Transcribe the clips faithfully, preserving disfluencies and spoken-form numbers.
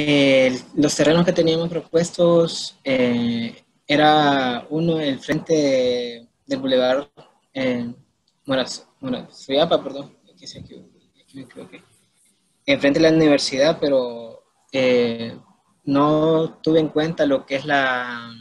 Eh, los terrenos que teníamos propuestos eh, era uno el frente de, del Boulevard eh, Moraz, Moraz, Suyapa, perdón, aquí, se equivoqué, aquí me equivoqué, enfrente de la universidad, pero eh, no tuve en cuenta lo que es la,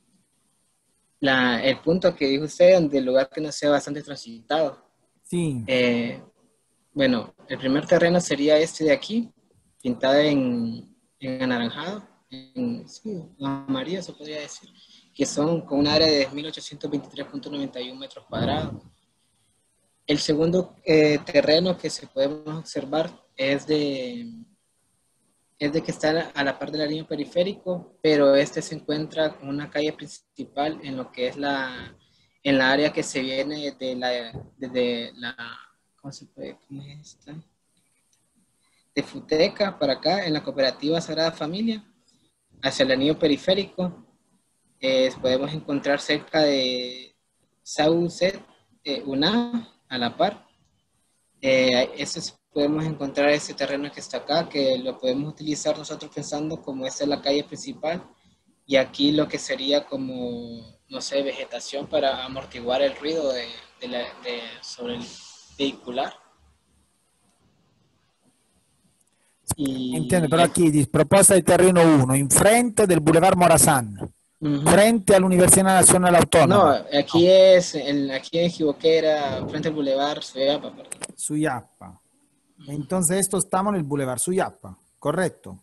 la, el punto que dijo usted, donde el lugar que no sea bastante transitado. Sí. Eh, bueno, el primer terreno sería este de aquí, pintado en, en anaranjado, en, sí, amarillo se podría decir, que son con un área de mil ochocientos veintitrés punto noventa y uno metros cuadrados. El segundo eh, terreno que se podemos observar es de, es de que está a la par de la línea periférico, pero este se encuentra con una calle principal en lo que es la, en la área que se viene de la, desde la, ¿cómo se puede? ¿Cómo es esta? De Futeca para acá, en la cooperativa Sagrada Familia, hacia el anillo periférico, eh, podemos encontrar cerca de Saucet, eh, una a la par. Eh, ese es- podemos encontrar ese terreno que está acá, que lo podemos utilizar nosotros pensando como esta es la calle principal, y aquí lo que sería como, no sé, vegetación para amortiguar el ruido de, de la, de, sobre el vehicular. Entiendo, Y però el, aquí dice proposta di terreno uno, in frente del Boulevard Morazán, uh-huh. frente all'Università Nazionale No, Autónoma. aquí No, es, el, aquí me equivoqué, era frente al Boulevard Suyapa, perdón. Suyappa. Entonces, esto estamos en el Boulevard Suyappa, ¿correcto?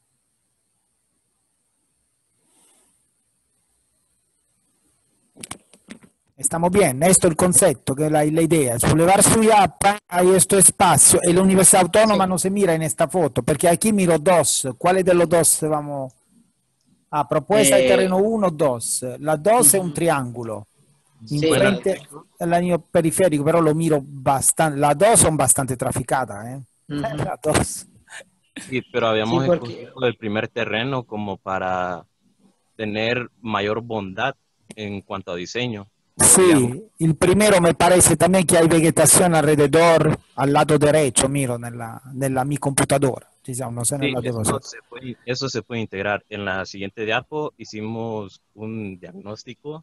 Estamos bien, esto es el concepto, que la, la idea. El Boulevard Suyappa hay este espacio y la Universidad Autónoma Sí. no se mira en esta foto, porque aquí miro dos. ¿Cuáles de los dos vamos a propuesta de terreno Eh, uno, dos? La dos es un uh-huh. triángulo. Sí, Buenas, la, Enfrente al anillo periférico, pero lo miro bastante. Las dos son bastante traficadas, ¿eh? uh-huh. Las dos. sí, pero Sí, habíamos porque, escogido el primer terreno como para tener mayor bondad en cuanto a diseño. Podríamos, Sí, el primero me parece también que hay vegetación alrededor, al lado derecho, miro nella, nella mi computadora. Diciamo, no sé sí, nella de eso vosotros. se puede, eso se puede integrar. En la siguiente diapo hicimos un diagnóstico,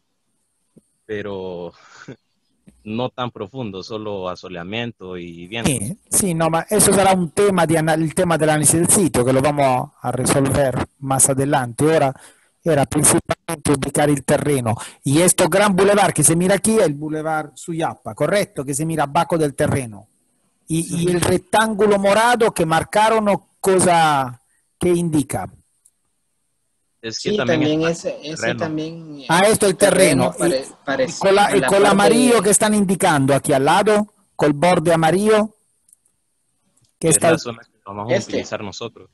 pero no tan profundo, solo asoleamiento y vientos. Sí, sí, no, ma eso sarà un tema di il tema dell'analisi del sito che lo vamos a resolver más adelante. Ora era principalmente ubicar el terreno. Y esto gran boulevard que se mira aquí es el boulevard Suyappa, ¿correcto? Que se mira abajo del terreno. Y, y el uh-huh. rectángulo morado que marcaron, cosa que indica. Es que Sí, también es también parte ese, del ese terreno. también, Ah, eh, esto es el terreno. terreno Y, pare, y con, pareci- la, a y la con el par amarillo que de, están indicando aquí al lado, con el borde amarillo que Que es está... la zona que vamos a este, utilizar nosotros.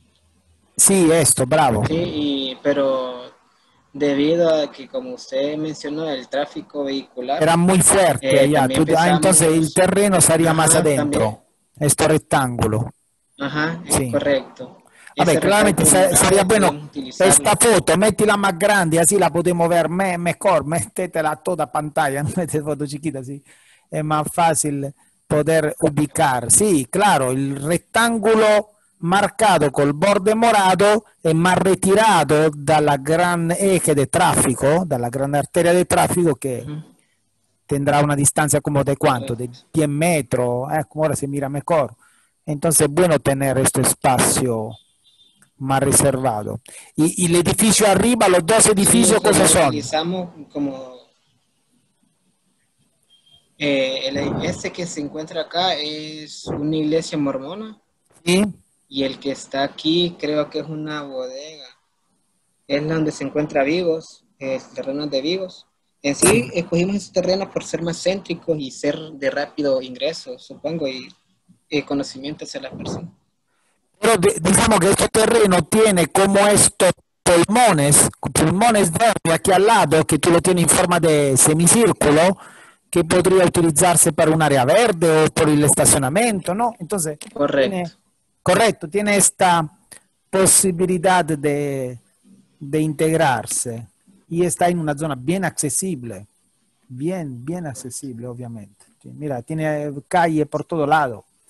Sí, esto, bravo. sí, y, pero debido a que, como usted mencionó, el tráfico vehicular, Era muy fuerte eh, allá. también Tú- ah, entonces el pensamos, terreno sería más ajá, también, adentro. Esto rectángulo. ajá, es Sí. correcto. Vabbè, Ese claramente rectángulo sa- sería morado bueno podemos esta utilizarlo. foto, métela más grande, así la podemos ver me- mejor, métetela a toda pantalla, no metes foto chiquita, así es más fácil poder ubicar. Sí, claro, el rectángulo marcado col borde morado es más retirado dalla gran eje de tráfico, dalla gran arteria de tráfico que Ujú, tendrá una distancia como de cuánto, de correcto. diez metros, eh, como ahora se mira mejor. Entonces es bueno tener este espacio más reservado. Y, y el edificio arriba, los dos Sí, edificios, lo, ¿cosa lo son? utilizamos como eh, el, este que se encuentra acá es una iglesia mormona ¿Sí? y el que está aquí creo que es una bodega. Es donde se encuentra Vivos, el terreno de Vivos. En Sí. sí, escogimos ese terreno por ser más céntricos y ser de rápido ingreso, supongo, y, y conocimiento hacia las personas. Pero de, digamos que este terreno tiene como estos pulmones, pulmones verdes aquí al lado, que tú lo tienes en forma de semicírculo, que podría utilizarse para un área verde o por el estacionamiento, ¿no? Entonces, Correcto. tiene, correcto, tiene esta posibilidad de, de integrarse y está en una zona bien accesible, bien, bien accesible, obviamente. Mira, tiene calle por todo lado.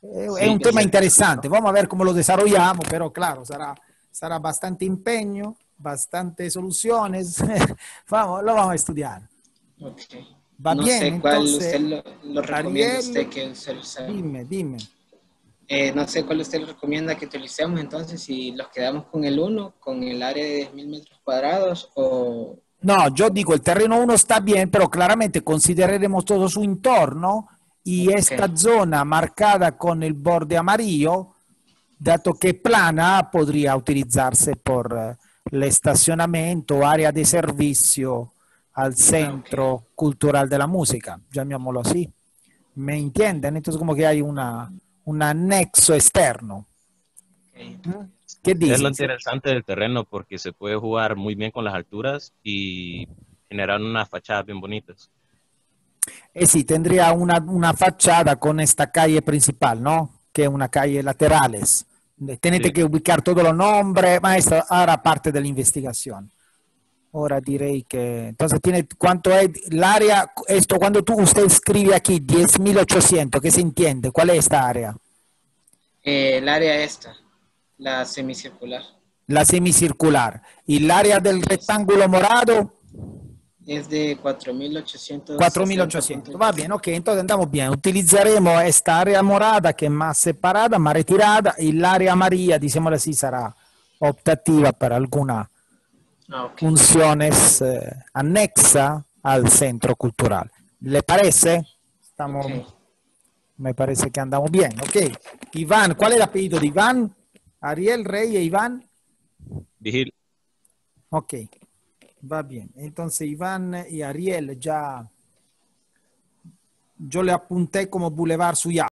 Es Sí, un es tema cierto. interesante. Vamos a ver cómo lo desarrollamos, pero claro, será, será bastante empeño, bastante soluciones. Vamos, lo vamos a estudiar. Ok. Va No bien, sé cuál usted entonces, lo, lo recomienda Ariel, usted que usemos. dime, dime. Eh, no sé cuál usted le recomienda que utilicemos entonces, si los quedamos con el uno, con el área de diez mil metros cuadrados o... No, yo digo, el terreno uno está bien, pero claramente consideraremos todo su entorno y Ok, esta zona marcada con el borde amarillo, dato que plana, podría utilizarse por eh, el estacionamiento, área de servicio al ah, ok, Centro Cultural de la Música, llamémoslo así. ¿Me entienden? Entonces como que hay una, un anexo externo. ok, ¿Mm? entendido. ¿Qué Es lo dicen? interesante del terreno porque se puede jugar muy bien con las alturas y generar unas fachadas bien bonitas. Eh sí, tendría una, una fachada con esta calle principal, ¿no? Que es una calle laterales. Tenete Sí. que ubicar todos los nombres, ma esto hará parte de la investigación. Ahora diré que, entonces tiene, ¿cuánto es el área? Esto, cuando tú, usted escribe aquí diez mil ochocientos, ¿qué se entiende? ¿Cuál es esta área? Eh, el área esta, la semicircular, La semicircular. ¿Y el área del así es. rectángulo morado? Es de cuatro mil ochocientos cuatro mil sesenta punto ochocientos, va bien, ok, entonces andamos bien. Utilizaremos esta área morada que es más separada, más retirada, y el área amarilla, digámoslo así, será optativa para algunas Ah, ok, funciones eh, anexa al centro cultural. ¿Le parece? ok. Estamos, me parece que andamos bien, ok. Iván, ¿cuál es el apellido de Iván? Ariel, Rey e Iván. Vigil, Ok, va bien. Entonces Iván y Ariel ya, yo le apunté como Boulevard Suya.